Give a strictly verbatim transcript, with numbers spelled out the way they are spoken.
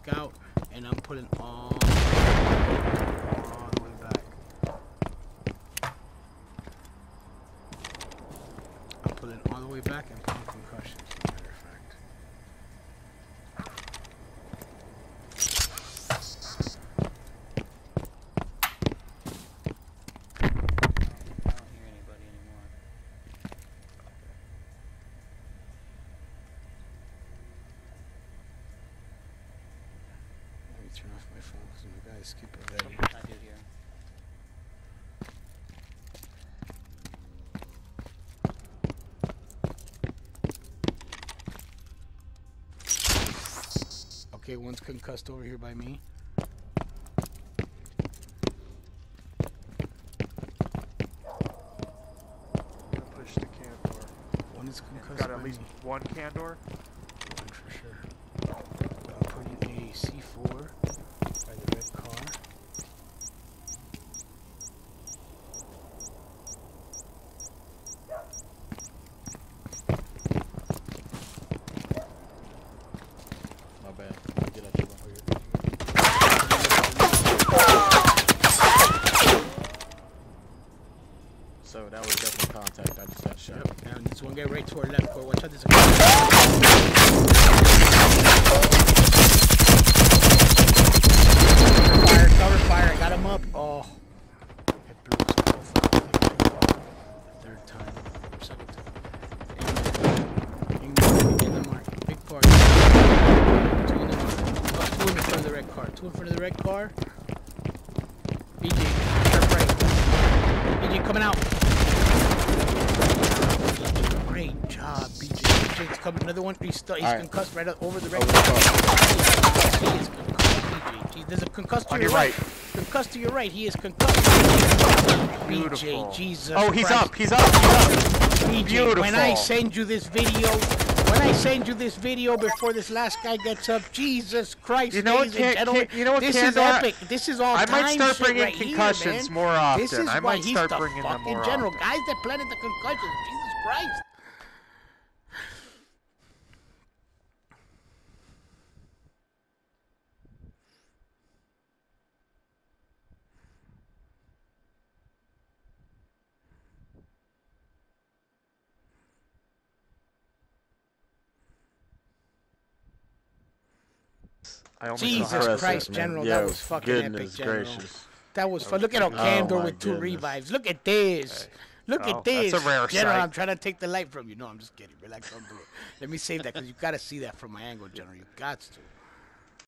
out, and I'm pulling all, all the way back. I'm pulling all the way back and pulling concussions, as a matter of fact. I don't hear anybody anymore. Let me turn off my phone because my guys keep it ready. I do hear him. Okay, one's concussed over here by me. Push the can door. One is concussed Got by at least me. one can door. One for sure. I'm putting a C four by the red car. My bad. Let me get out the way here. So that was definitely contact. I just got shot. Yep. And this one guy right to our left. Boy. Watch out, this. Fire, cover fire. I got him up. Oh. It blew his profile. The third time. Or second time. In the mark. Big part. Two in the mark. Oh, two in the front of the red car. Two in front of the red car. B J, sharp right. B J coming out. Great job, B J. B J's coming. Another one. He's, he's right. concussed right up over the red Over car. the car. He is concussed, B J. Gee, there's a concussed to On your your right. right. Concussed to your right. He is concussed. Beautiful. B J, Jesus Oh, he's Christ. up. He's up. He's up. B J, Beautiful. when I send you this video, when I send you this video before this last guy gets up, Jesus Christ, You know what, ladies and can, gentlemen, can, you know what, this Candor? is epic. This is all I time might start shit bringing right concussions here, man. more often. This is I why might he's start the bringing them fucking more general. often. Guys that planted the concussions, Jesus Christ. I almost Jesus impressive, Christ, man. General, Yo, that was fucking epic, goodness General. gracious. That was That fun. was Look at how pretty good. Candor Oh, my with two goodness. revives. Look at this. Hey. Look Oh, at this. that's a rare General, sight. I'm trying to take the light from you. No, I'm just kidding. Relax, don't do it. Let me save that because you got to see that from my angle, General. You got to.